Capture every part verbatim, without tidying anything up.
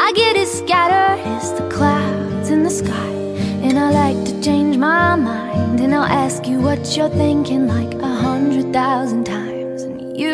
I get as scattered as the clouds in the sky, and I like to change my mind, and I'll ask you what you're thinking like a hundred thousand times. And you,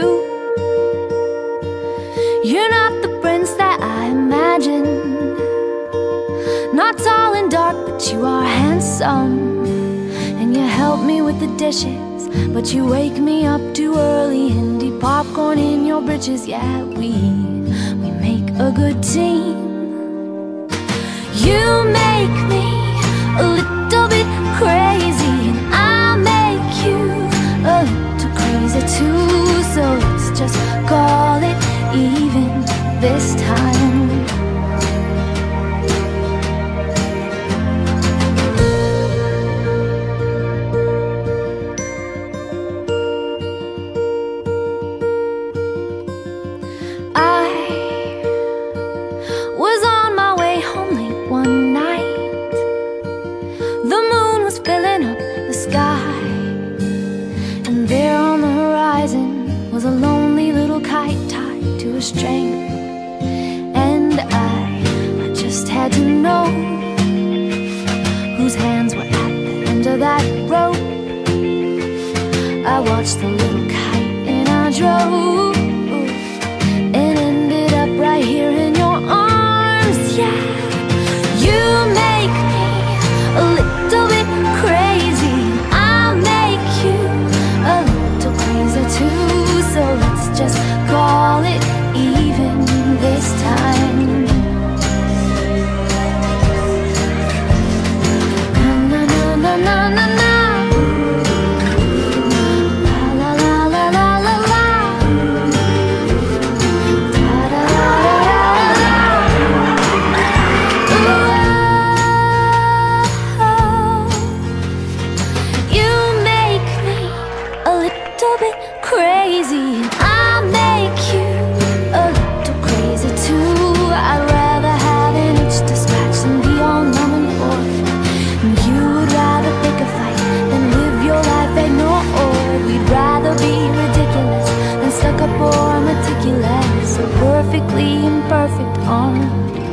you're not the prince that I imagined. Not tall and dark, but you are handsome. And you help me with the dishes, but you wake me up too early and eat popcorn in your britches. Yeah, we, we make a good team. You make me a little bit crazy, and I make you a little crazy too. So let's just call it even this time. Was a lonely little kite tied to a string, and I, I just had to know whose hands were at the end of that rope. I watched the little kite and I drove, and ended up right here in your arms. Yeah, you make me a little bit crazy, I'll make you a little crazy too. So let's just call it even this time. Na na na na na na. La la la la la la. Da da da da da. You make me a little bit crazy, and I make you a little crazy too. I'd rather have an itch to scratch than be all numb and bored. And you would rather pick a fight than live your life ignored. We'd rather be ridiculous than stuck up or meticulous, so perfectly imperfect on